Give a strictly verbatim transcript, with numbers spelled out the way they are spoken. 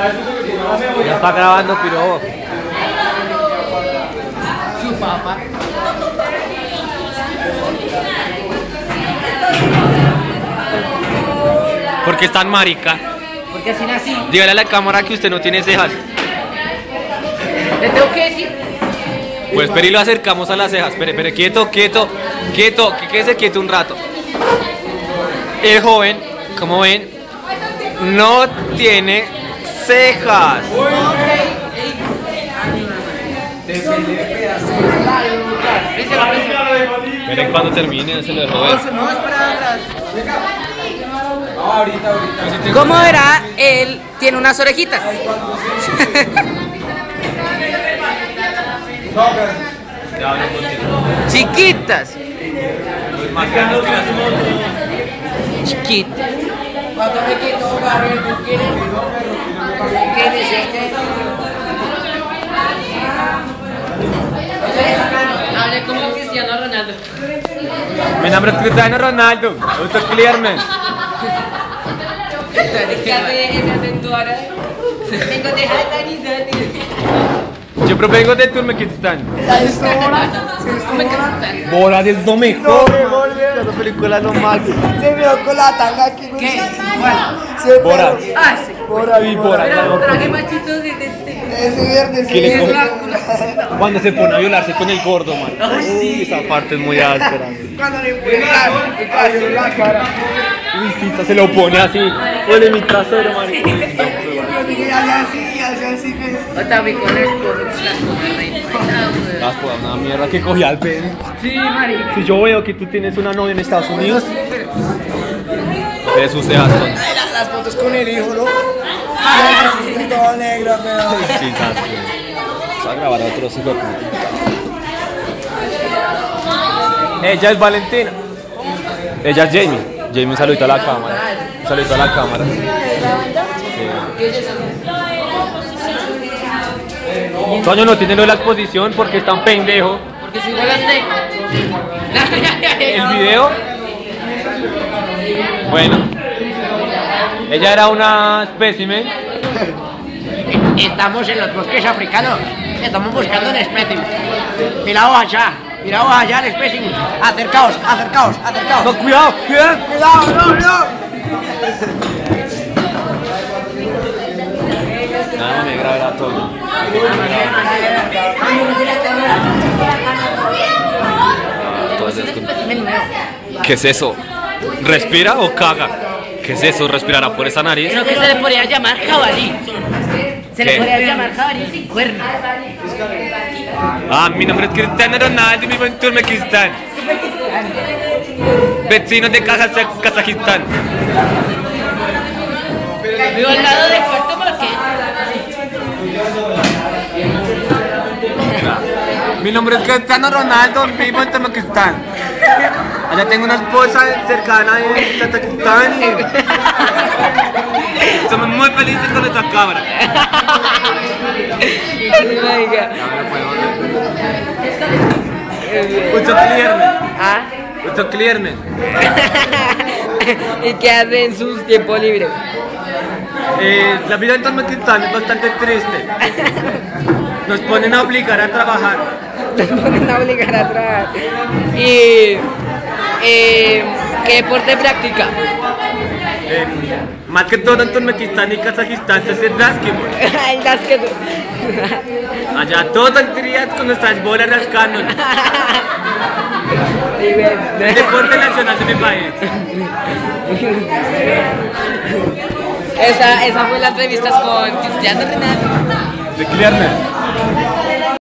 Ya está grabando, piro. Su papá. ¿Por qué es tan marica? Porque así nací. Dígale a la cámara que usted no tiene cejas. Le tengo que decir. Pues pero y lo acercamos a las cejas. Espere, espere, quieto, quieto, quieto, que quédese quieto un rato. El joven, como ven, no tiene cejas. Miren cuando termine, se lo dejo ver. No, espera atrás. Ahorita, ahorita. Como verá, él tiene unas orejitas. Chiquitas. Más grandes que las motos. Chiquitas. Cuando me quito Gabriel, ¿tú quieres? ¿Qué dices? Hable como Cristiano Ronaldo. Mi nombre es Cristiano Ronaldo. Autoclearme. ¿Qué hace ese acento árabe? Vengo de Hatanizati. Yo provengo de Turkmenistán. ¿Sabes Bora? Bora es lo mejor. Esa película es lo máximo. Se vio con la tanga aquí. ¿Qué? ¿Cuál? Se Bora. vio. Ah, sí. Bora, Sí, Bora. Pero, pero qué machitos de este. Ese viernes. ¿Qué le ese coge? viernes. Cuando se pone a violarse con el gordo, man. Uy, esa parte es muy áspera. Cuando le empujaron, le cayó en la cara. Uy, sí, se lo pone así. Pone mi trasero, man. Yo dije, hace así, hace así. que- Otra vez con esto. Las podas, una mierda que cogí al pen. Sí, marica. Si yo veo que tú tienes una novia en Estados Unidos, eres sus cejas son. Ay, las- Las fotos con el hijo, ¿no? Ay, todo negro, pero. Sí, exacto. Vamos a grabar a otro hijo de puta. Ella es Valentina. Ella es Jamie. Jamie, un saludito a la cámara. Un saludito a la cámara. Sí. Toño no tiene lo de la exposición porque es tan pendejo. Porque si igual a usted. El video. Bueno. Ella era una espécimen. Estamos en los bosques africanos. Estamos buscando un espécimen. Miraos allá. Miraos allá el espécimen. Acercaos, acercaos, acercaos. No, cuidado, cuidado. Cuidado, no, no. Nada, me graba a Toño. ¿Qué es eso? ¿Respira o caga? ¿Qué es eso? ¿Respirará por esa nariz? Creo que se le podría llamar jabalí. Se le ¿Qué? podría llamar jabalí sin cuerno. Ah, mi nombre es Cristiano Ronaldo y vivo en Turkmenistán. Vecino de Kazaj- Kazajistán. Vivo al lado de Puerto Marqués. Mi nombre es Cristiano Ronaldo, vivo en Turkmenistán. Allá tengo una esposa cercana en Kazajistán y somos muy felices con nuestra cabra. Mucho clearme. ¿Ah? Mucho clearme. ¿Y qué hace en sus tiempos libres? Eh, la vida en Turkmenistán es bastante triste. Nos ponen a obligar a trabajar. Nos ponen a obligar a trabajar. ¿Y eh, qué deporte practica? Eh, más que todo en Turkmenistán y Kazajistán se hace básquetbol. El básquet. Allá todo el día con nuestras bolas rascándonos. Sí, bien. El deporte nacional de mi país. Esa, esa fue la entrevista con Cristiano Ronaldo. De clearme.